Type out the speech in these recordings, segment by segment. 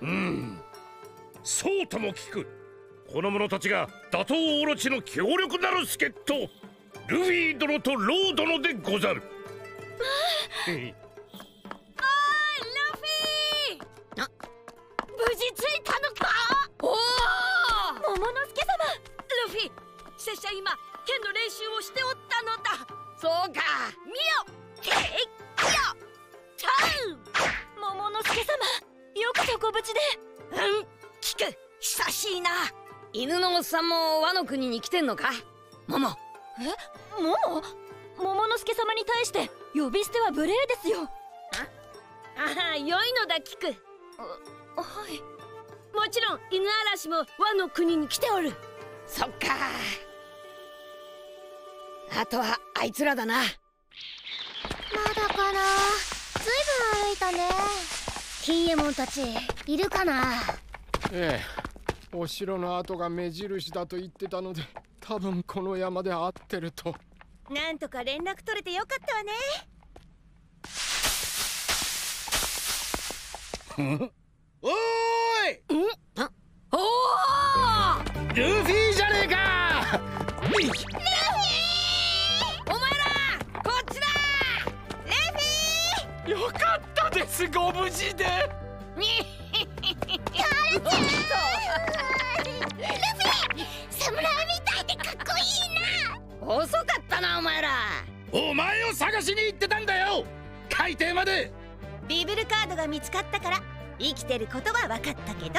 そうとも聞く。この者たちが打倒オロチの強力なる助っ人、ルフィ殿とロー殿でござる。 おい、ルフィー。無事着いたのか。おお、桃之助様。ルフィ、拙者今剣の練習をしておったのだ。そうか、見よ。へいよちゃう。桃之助様、よくぞご無事で。聞く、久しいな。 犬のおっさんもワノ国に来てんのか、桃。 桃之助様に対して呼び捨ては無礼ですよ。 ああ、良いのだ、聞く。 はい。 もちろん犬嵐もワノ国に来ておる。そっか。あとはあいつらだな。 まだかな。ずいぶん歩いたね。金右衛門たちいるかな。 ええ、お城の跡が目印だと言ってたので、多分この山で合ってると。 なんとか連絡取れてよかったわね。 おーい。 おお、 ルフィじゃねえか。 ルフィー、お前らこっちだ。 よかったです、ご無事で。 侍みたいでかっこいいな。 遅かったな、お前ら。 お前を探しに行ってたんだよ、海底まで。 ビブルカードが見つかったから生きてることは分かったけど。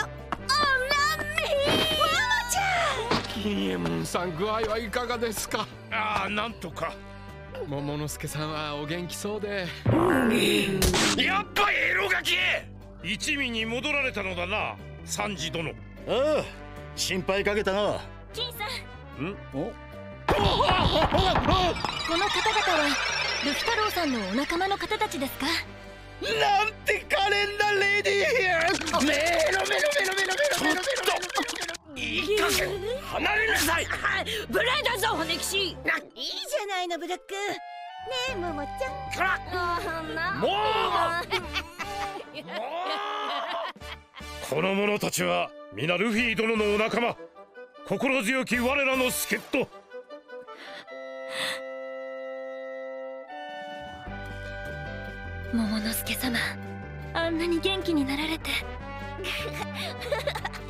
金右衛門さん、具合はいかがですか。 ああ、なんとか。 桃之助さんはお元気そうで。 やっぱエロガキ、一味に戻られたのだな、サンジ殿。 ああ、心配かけたな。 金さん、 お、 この方々はルフ太郎さんのお仲間の方たちですか。 なんて可憐なレディー。メロメロメロメロメロメロメロ。 いい加減離れなさい。 無礼だぞ、骨騎士。 いいじゃないの、ブラック。ねえ、ももちゃん。 こら、もうこの者たちは皆ルフィ殿のお仲間、心強き我らの助っ人。 桃之助様、あんなに元気になられて